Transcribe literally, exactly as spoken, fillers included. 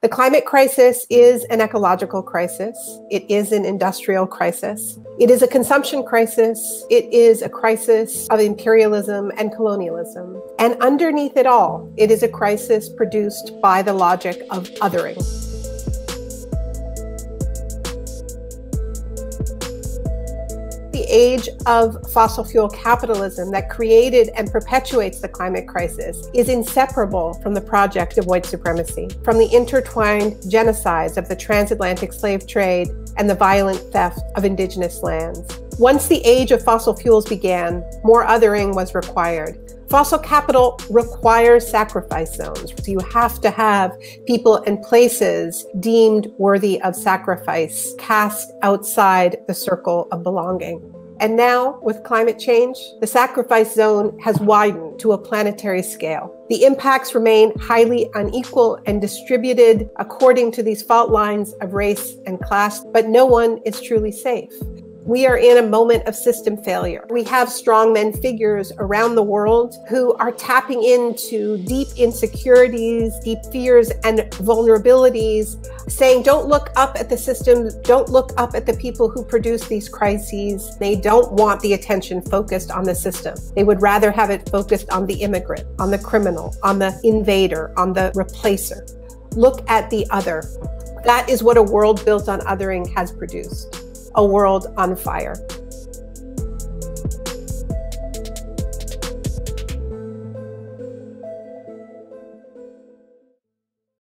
The climate crisis is an ecological crisis. It is an industrial crisis. It is a consumption crisis. It is a crisis of imperialism and colonialism. And underneath it all, it is a crisis produced by the logic of othering. The age of fossil fuel capitalism that created and perpetuates the climate crisis is inseparable from the project of white supremacy, from the intertwined genocides of the transatlantic slave trade and the violent theft of indigenous lands. Once the age of fossil fuels began, more othering was required. Fossil capital requires sacrifice zones. You have to have people and places deemed worthy of sacrifice, cast outside the circle of belonging. And now, with climate change, the sacrifice zone has widened to a planetary scale. The impacts remain highly unequal and distributed according to these fault lines of race and class, but no one is truly safe. We are in a moment of system failure. We have strongmen figures around the world who are tapping into deep insecurities, deep fears and vulnerabilities, saying, don't look up at the system, don't look up at the people who produce these crises. They don't want the attention focused on the system. They would rather have it focused on the immigrant, on the criminal, on the invader, on the replacer. Look at the other. That is what a world built on othering has produced. A world on fire.